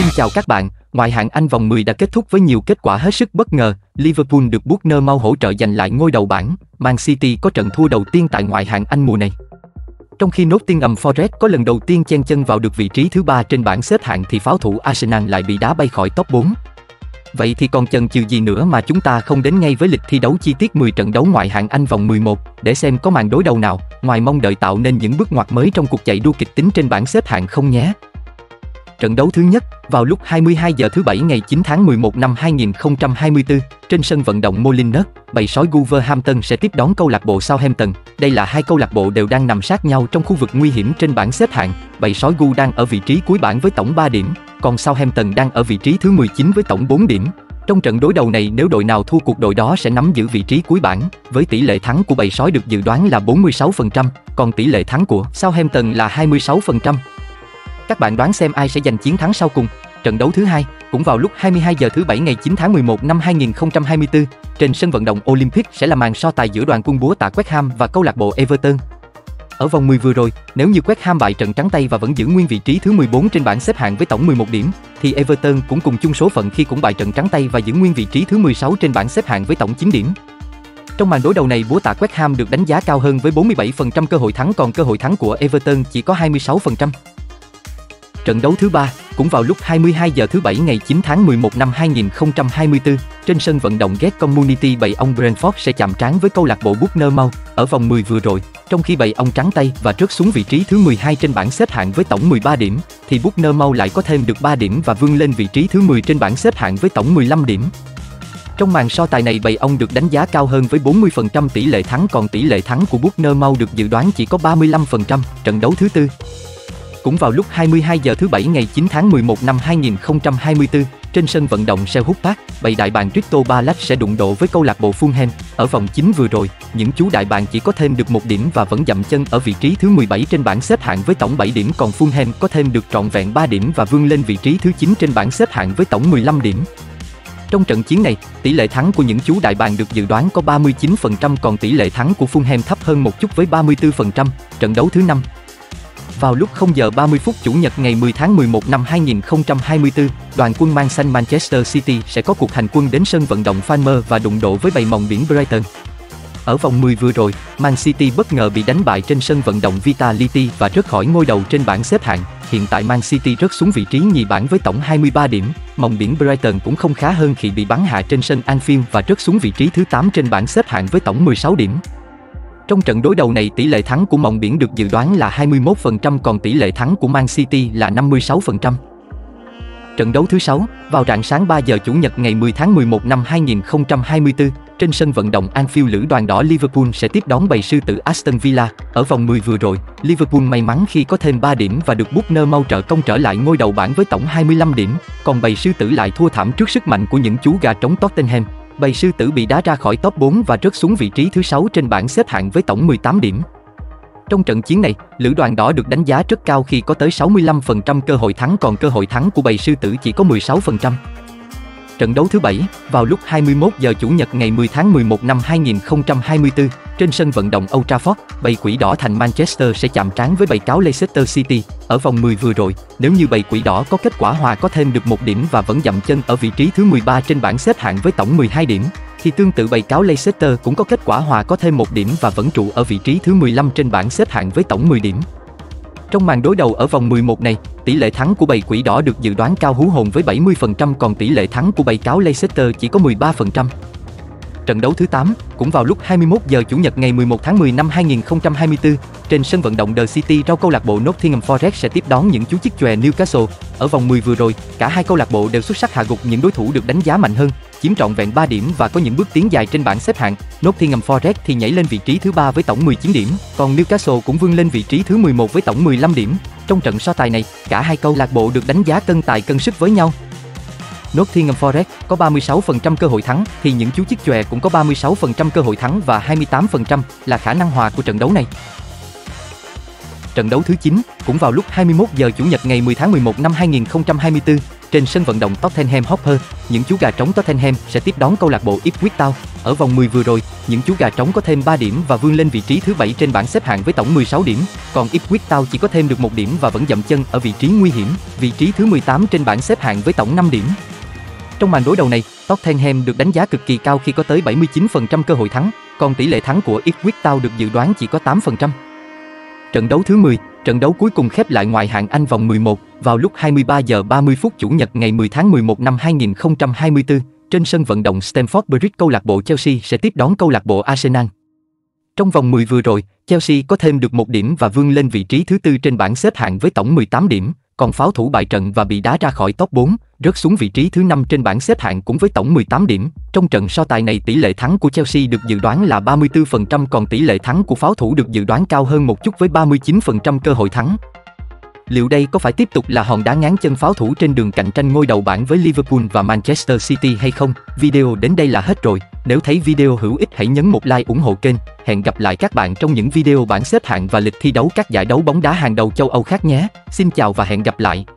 Xin chào các bạn, ngoại hạng Anh vòng 10 đã kết thúc với nhiều kết quả hết sức bất ngờ. Liverpool được Bournemouth hỗ trợ giành lại ngôi đầu bảng. Man City có trận thua đầu tiên tại ngoại hạng Anh mùa này. Trong khi Nottingham Forest có lần đầu tiên chen chân vào được vị trí thứ 3 trên bảng xếp hạng thì pháo thủ Arsenal lại bị đá bay khỏi top 4. Vậy thì còn chần chừ gì nữa mà chúng ta không đến ngay với lịch thi đấu chi tiết 10 trận đấu ngoại hạng Anh vòng 11 để xem có màn đối đầu nào, ngoài mong đợi tạo nên những bước ngoặt mới trong cuộc chạy đua kịch tính trên bảng xếp hạng không nhé. Trận đấu thứ nhất, vào lúc 22 giờ thứ Bảy ngày 9 tháng 11 năm 2024, trên sân vận động Molineux, bầy sói Wolverhampton sẽ tiếp đón câu lạc bộ Southampton. Đây là hai câu lạc bộ đều đang nằm sát nhau trong khu vực nguy hiểm trên bảng xếp hạng. Bầy sói Gu đang ở vị trí cuối bảng với tổng 3 điểm, còn Southampton đang ở vị trí thứ 19 với tổng 4 điểm. Trong trận đối đầu này, nếu đội nào thua cuộc đội đó sẽ nắm giữ vị trí cuối bảng, với tỷ lệ thắng của bầy sói được dự đoán là 46%, còn tỷ lệ thắng của Southampton là 26%. Các bạn đoán xem ai sẽ giành chiến thắng sau cùng. Trận đấu thứ hai, cũng vào lúc 22 giờ thứ Bảy ngày 9 tháng 11 năm 2024, trên sân vận động Olympic sẽ là màn so tài giữa đoàn quân búa tạ West Ham và câu lạc bộ Everton. Ở vòng 10 vừa rồi, nếu như West Ham bại trận trắng tay và vẫn giữ nguyên vị trí thứ 14 trên bảng xếp hạng với tổng 11 điểm, thì Everton cũng cùng chung số phận khi cũng bại trận trắng tay và giữ nguyên vị trí thứ 16 trên bảng xếp hạng với tổng 9 điểm. Trong màn đối đầu này, búa tạ West Ham được đánh giá cao hơn với 47% cơ hội thắng, còn cơ hội thắng của Everton chỉ có 26%. Trận đấu thứ ba, cũng vào lúc 22 giờ thứ Bảy ngày 9 tháng 11 năm 2024, trên sân vận động Get Community, bầy ong Brentford sẽ chạm trán với câu lạc bộ Bournemouth. Ở vòng 10 vừa rồi, trong khi bầy ong trắng tay và rớt xuống vị trí thứ 12 trên bảng xếp hạng với tổng 13 điểm, thì Bournemouth lại có thêm được 3 điểm và vươn lên vị trí thứ 10 trên bảng xếp hạng với tổng 15 điểm. Trong màn so tài này, bầy ong được đánh giá cao hơn với 40% tỷ lệ thắng, còn tỷ lệ thắng của Bournemouth được dự đoán chỉ có 35%. Trận đấu thứ tư, cũng vào lúc 22 giờ thứ Bảy ngày 9 tháng 11 năm 2024, trên sân vận động Selhurst Park, bầy đại bàng Crystal Palace sẽ đụng độ với câu lạc bộ Fulham. Ở vòng 9 vừa rồi, những chú đại bàng chỉ có thêm được 1 điểm và vẫn dậm chân ở vị trí thứ 17 trên bảng xếp hạng với tổng 7 điểm, còn Fulham có thêm được trọn vẹn 3 điểm và vươn lên vị trí thứ 9 trên bảng xếp hạng với tổng 15 điểm. Trong trận chiến này, tỷ lệ thắng của những chú đại bàng được dự đoán có 39%, còn tỷ lệ thắng của Fulham thấp hơn một chút với 34%. Trận đấu thứ 5, vào lúc 0 giờ 30 phút Chủ nhật ngày 10 tháng 11 năm 2024, đoàn quân mang xanh Manchester City sẽ có cuộc hành quân đến sân vận động Falmer và đụng độ với bầy mòng biển Brighton. Ở vòng 10 vừa rồi, Man City bất ngờ bị đánh bại trên sân vận động Vitality và rớt khỏi ngôi đầu trên bảng xếp hạng. Hiện tại Man City rớt xuống vị trí nhì bảng với tổng 23 điểm. Mòng biển Brighton cũng không khá hơn khi bị bắn hạ trên sân Anfield và rớt xuống vị trí thứ 8 trên bảng xếp hạng với tổng 16 điểm. Trong trận đối đầu này, tỷ lệ thắng của mòng biển được dự đoán là 21%, còn tỷ lệ thắng của Man City là 56%. Trận đấu thứ 6, vào rạng sáng 3 giờ Chủ nhật ngày 10 tháng 11 năm 2024, trên sân vận động Anfield, lữ đoàn đỏ Liverpool sẽ tiếp đón bầy sư tử Aston Villa. Ở vòng 10 vừa rồi, Liverpool may mắn khi có thêm 3 điểm và được Bournemouth trợ công trở lại ngôi đầu bảng với tổng 25 điểm, còn bầy sư tử lại thua thảm trước sức mạnh của những chú gà trống Tottenham. Bầy sư tử bị đá ra khỏi top 4 và rớt xuống vị trí thứ 6 trên bảng xếp hạng với tổng 18 điểm. Trong trận chiến này, lữ đoàn đỏ được đánh giá rất cao khi có tới 65% cơ hội thắng, còn cơ hội thắng của bầy sư tử chỉ có 16%. Trận đấu thứ 7, vào lúc 21 giờ Chủ nhật ngày 10 tháng 11 năm 2024, trên sân vận động Old Trafford, bầy quỷ đỏ thành Manchester sẽ chạm trán với bầy cáo Leicester City. Ở vòng 10 vừa rồi, nếu như bầy quỷ đỏ có kết quả hòa có thêm được 1 điểm và vẫn dậm chân ở vị trí thứ 13 trên bảng xếp hạng với tổng 12 điểm, thì tương tự bầy cáo Leicester cũng có kết quả hòa có thêm 1 điểm và vẫn trụ ở vị trí thứ 15 trên bảng xếp hạng với tổng 10 điểm. Trong màn đối đầu ở vòng 11 này, tỷ lệ thắng của bầy quỷ đỏ được dự đoán cao hú hồn với 70%, còn tỷ lệ thắng của bầy cáo Leicester chỉ có 13%. Trận đấu thứ 8, cũng vào lúc 21 giờ Chủ nhật ngày 11 tháng 10 năm 2024, trên sân vận động The City, rau câu lạc bộ Nottingham Forest sẽ tiếp đón những chú chiếc chòe Newcastle. Ở vòng 10 vừa rồi, cả hai câu lạc bộ đều xuất sắc hạ gục những đối thủ được đánh giá mạnh hơn, chiếm trọn vẹn 3 điểm và có những bước tiến dài trên bảng xếp hạng. Nottingham Forest thì nhảy lên vị trí thứ 3 với tổng 19 điểm, còn Newcastle cũng vươn lên vị trí thứ 11 với tổng 15 điểm. Trong trận so tài này, cả hai câu lạc bộ được đánh giá cân tài cân sức với nhau. Nottingham Forest có 36% cơ hội thắng, thì những chú chiếc chòe cũng có 36% cơ hội thắng và 28% là khả năng hòa của trận đấu này. Trận đấu thứ 9, cũng vào lúc 21 giờ Chủ nhật ngày 10 tháng 11 năm 2024, Trên sân vận động Tottenham Hotspur, những chú gà trống Tottenham sẽ tiếp đón câu lạc bộ Ipswich Town. Ở vòng 10 vừa rồi, những chú gà trống có thêm 3 điểm và vươn lên vị trí thứ 7 trên bảng xếp hạng với tổng 16 điểm, còn Ipswich Town chỉ có thêm được 1 điểm và vẫn dậm chân ở vị trí nguy hiểm, vị trí thứ 18 trên bảng xếp hạng với tổng 5 điểm. Trong màn đối đầu này, Tottenham được đánh giá cực kỳ cao khi có tới 79% cơ hội thắng, còn tỷ lệ thắng của Ipswich Town được dự đoán chỉ có 8%. Trận đấu thứ 10, trận đấu cuối cùng khép lại ngoại hạng Anh vòng 11, vào lúc 23 giờ 30 phút Chủ nhật ngày 10 tháng 11 năm 2024, trên sân vận động Stamford Bridge, câu lạc bộ Chelsea sẽ tiếp đón câu lạc bộ Arsenal. Trong vòng 10 vừa rồi, Chelsea có thêm được 1 điểm và vươn lên vị trí thứ 4 trên bảng xếp hạng với tổng 18 điểm, còn pháo thủ bại trận và bị đá ra khỏi top 4, rớt xuống vị trí thứ 5 trên bảng xếp hạng cũng với tổng 18 điểm. Trong trận so tài này, tỷ lệ thắng của Chelsea được dự đoán là 34%, còn tỷ lệ thắng của pháo thủ được dự đoán cao hơn một chút với 39% cơ hội thắng. Liệu đây có phải tiếp tục là hòn đá ngáng chân pháo thủ trên đường cạnh tranh ngôi đầu bảng với Liverpool và Manchester City hay không? Video đến đây là hết rồi. Nếu thấy video hữu ích hãy nhấn một like ủng hộ kênh. Hẹn gặp lại các bạn trong những video bảng xếp hạng và lịch thi đấu các giải đấu bóng đá hàng đầu châu Âu khác nhé. Xin chào và hẹn gặp lại.